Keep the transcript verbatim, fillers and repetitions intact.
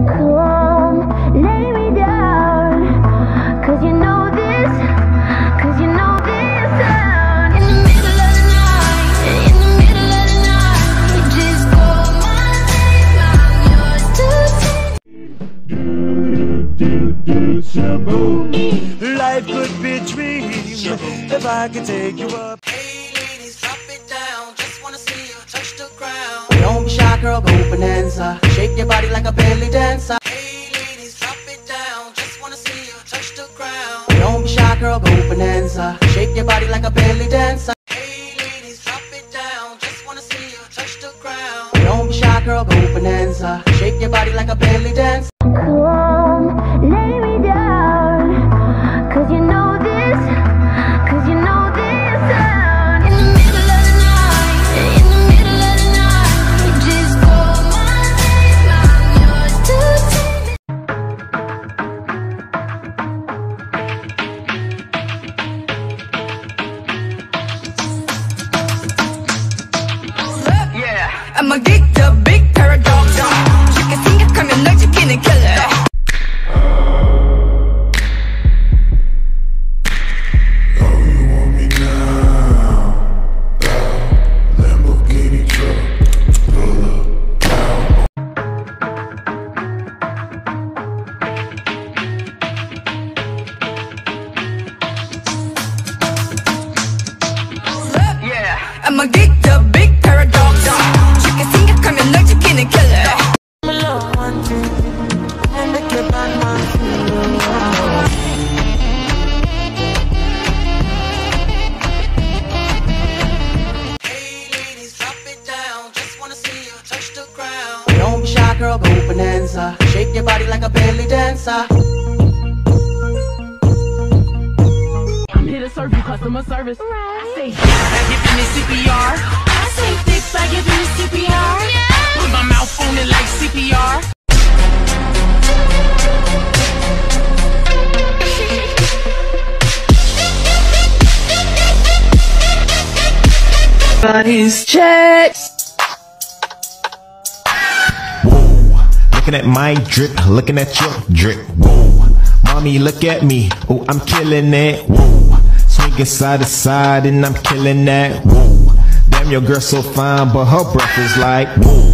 Come, lay me down, 'cause you know this, 'cause you know this sound. In the middle of the night, in the middle of the night, just call my name, I'm yours to take. Do, do, do, shaboom. Life could be a dream if I could take you up. Hey ladies, drop it down, just wanna see you touch the ground. Don't be shy, girl, go bonanza. Shake your body like a belly dancer. Hey ladies, drop it down, just wanna see you touch the ground. Don't be shy, girl, go bonanza. Shake your body like a belly dancer. Hey ladies, drop it down, just wanna see you touch the ground. Don't be shy, girl, go bonanza. Shake your body like a belly dancer. Come, lay me down, 'cause you know this, 'cause you know this sound. In the middle of the night, in the middle of the night, just call my name, I'm yours to take. Yeah, I'ma get the big paradox. 쉽게 생각하면 널 지키는 killer. I'ma get the big paradox. 쉽게 생각하면 널 지키는 killer. Hey ladies, drop it down, just wanna see you touch the ground. Don't be shy, girl, go bonanza. Shake your body like a belly dancer. I'm here to serve you customer service. I say thick by giving me C P R. I say thick by giving me C P R. Put my mouth on it like C P R. Body's checks. Whoa, looking at my drip, looking at your drip. Whoa, mommy, look at me. Oh, I'm killing it. Whoa, swinging side to side and I'm killing that. Whoa, damn, your girl so fine, but her breath is like whoa.